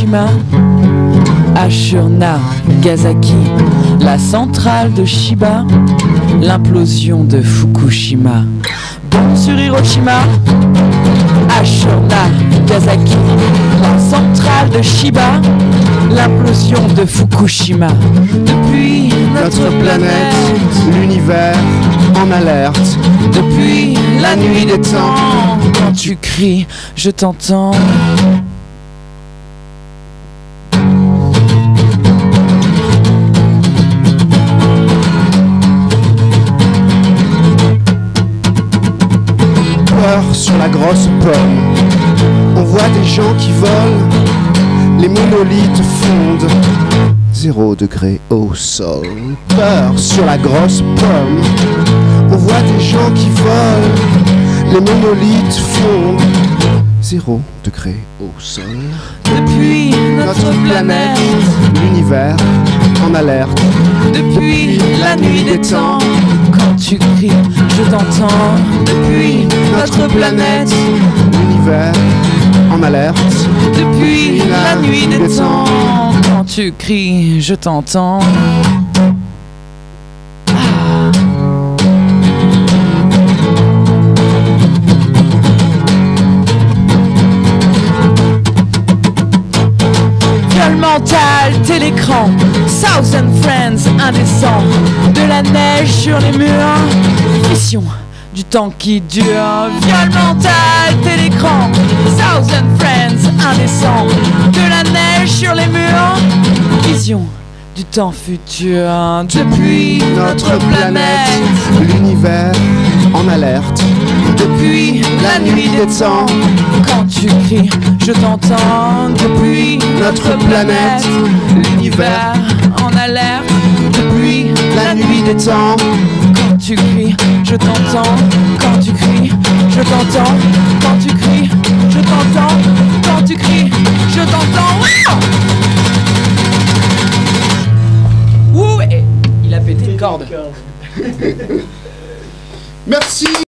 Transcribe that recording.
Hiroshima, H sur Nagasaki, la centrale de Shiba, l'implosion de Fukushima. Bombe sur Hiroshima, H sur Nagasaki, la centrale de Shiba, l'implosion de Fukushima. Depuis notre planète, l'univers en alerte. depuis la nuit des temps, quand tu cries, je t'entends. Peur sur la grosse pomme. On voit des gens qui volent, les monolithes fondent. 0 degré au sol. Peur sur la grosse pomme. On voit des gens qui volent, les monolithes fondent. 0 degré au sol. Depuis notre planète, l'univers en alerte. depuis la nuit des temps, quand tu cries, je t'entends. Depuis notre planète, L'univers en alerte. depuis la nuit des temps, quand tu cries, je t'entends. Viol mental, télécran, Thousand Friends indécent, de la neige sur les murs, fission du temps qui dure. Viol mental, télécran, Thousand Friends indécent, de la neige sur les murs, vision du temps futur. Depuis notre planète, l'univers en alerte. depuis la nuit des temps, quand tu cries, je t'entends. Depuis notre planète, l'univers en alerte. Depuis la nuit des temps, quand tu cries, je t'entends. Quand tu cries, je t'entends. Quand tu cries, je t'entends. Quand tu cries, je t'entends. Ouh, il a pété une corde. Merci.